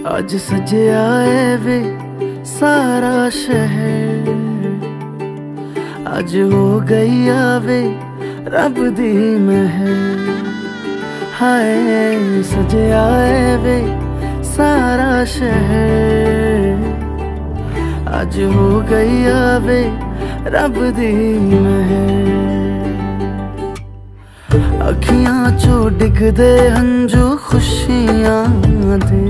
आज सजया है वे सारा शहर, आज हो गई आवे रब दी महर। हाय सजया है वे सारा शहर, आज हो गई आवे रब दी महर। अखियां चो डिगदे हंजू खुशियां दे,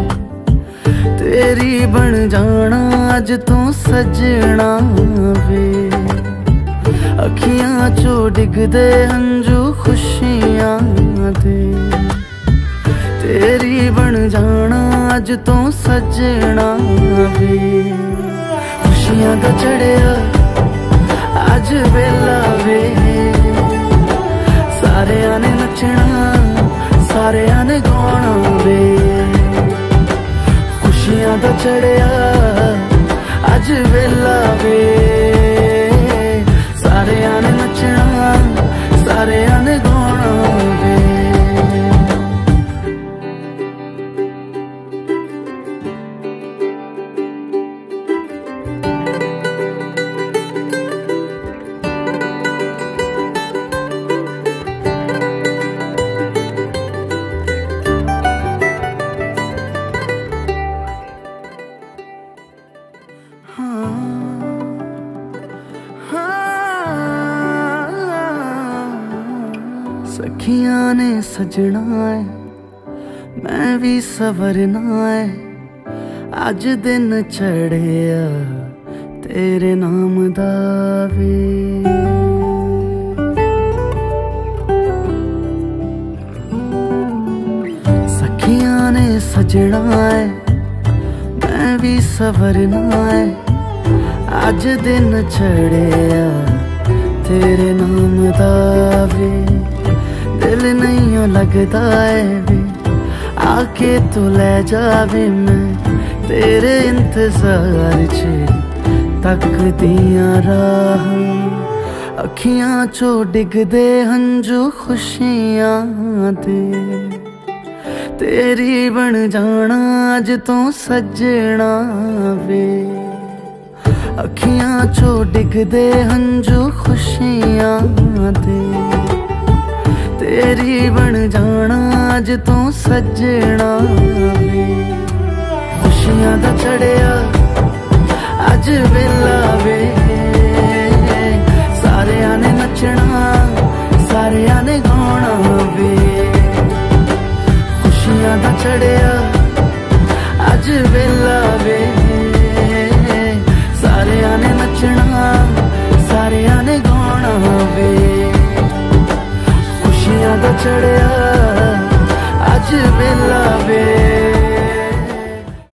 तेरी बन जाना अज तू सजना वे। अखियां चो डिगदे हंजू खुशियां दे, तेरी बन जाना अज तू सजना वे। खुशियां दा चढ़िया अज वेला वे, सारेयां ने नचना सारेयां ने गाना वे। खुशियां दा चढ़िया अज वेला वे, सारेयां ने नचना सारेयां ने गाना वे। सखियां ने सजना है मैं भी सवरना है, अज दिन चढ़िया तेरे नाम दा वे। सखियां ने सजना है मैं भी सवरना है, अज दिन चढ़िया तेरे नाम दा वे। दिल नहीं लगता है वे आके तू ले जावे, मैं तेरे इंतजार च तक दिया राह। अखियां चो डिगदे हंजू खुशियां दे, तेरी बन जाना अज तू सजना वे। अखियां चो डिगदे हंजू खुशियां दे, तेरी बन जाना अज तू सजना वे। खुशियां दा चढ़िया अज वेला वे, सारेयां ने नचना सारेयां ने गाना वे। खुशियां दा चढ़िया अज वेला वे, सारेयां ने नचना सारेयां ने गाना वे। खुशियां दा चढ़िया